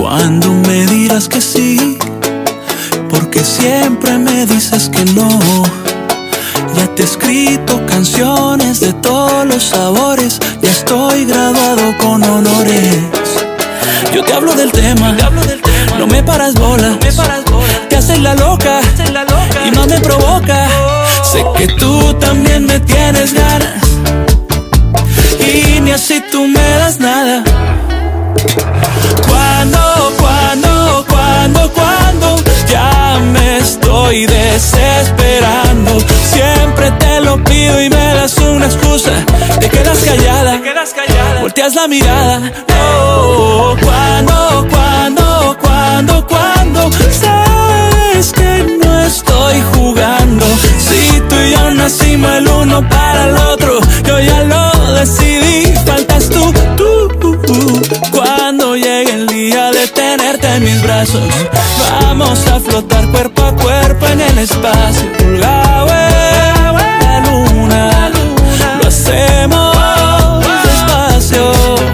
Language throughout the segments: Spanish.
¿Cuándo me dirás que sí? Porque siempre me dices que no. Ya te he escrito canciones de todos los sabores, ya estoy graduado con honores. Yo te hablo del tema, no me paras bola, te haces la loca y más me provoca. Sé que tú también me tienes ganas y ni así tú me das nada. Cuando ya me estoy desesperando. Siempre te lo pido y me das una excusa. Te quedas callada, volteas la mirada. Oh, cuando sabes que no estoy jugando. Si tú y yo nacimos el uno para el otro, yo ya lo decidí, faltas tú. Cuando llegue el día de tenerte en mis brazos, vamos a flotar cuerpo a cuerpo en el espacio. Pulgado en la luna, lo hacemos despacio.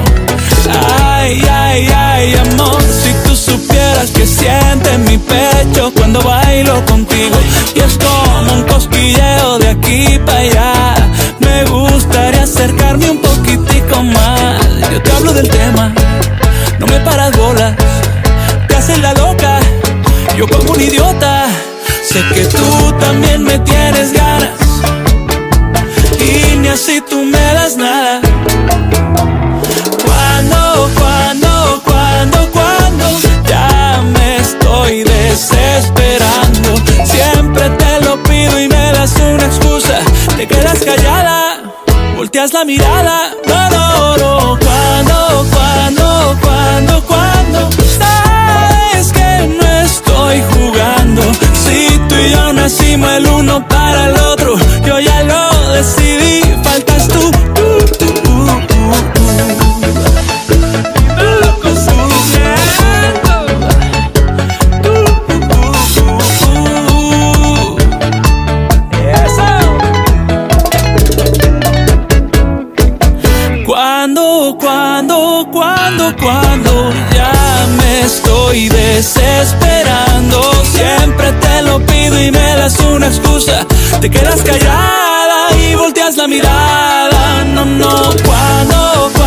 Ay, amor, si tú supieras que siente en mi pecho cuando bailo contigo. Y es como un cosquilleo de aquí para allá. Me gustaría acercarme un poquitico más. Yo te hablo del tema, no me paras bolas, te haces la loca, yo como un idiota. Sé que tú también me tienes ganas y ni así tú me das nada. Cuando ya me estoy desesperando. Siempre te lo pido y me das una excusa. Te quedas callada, volteas la mirada. No. Cuando sabes que no estoy jugando. Si tú y yo nacimos el uno para el otro, yo ya lo decidí, faltas tú. Cuando ya me estoy desesperando. Siempre te lo pido y me das una excusa. Te quedas callada y volteas la mirada. No, cuando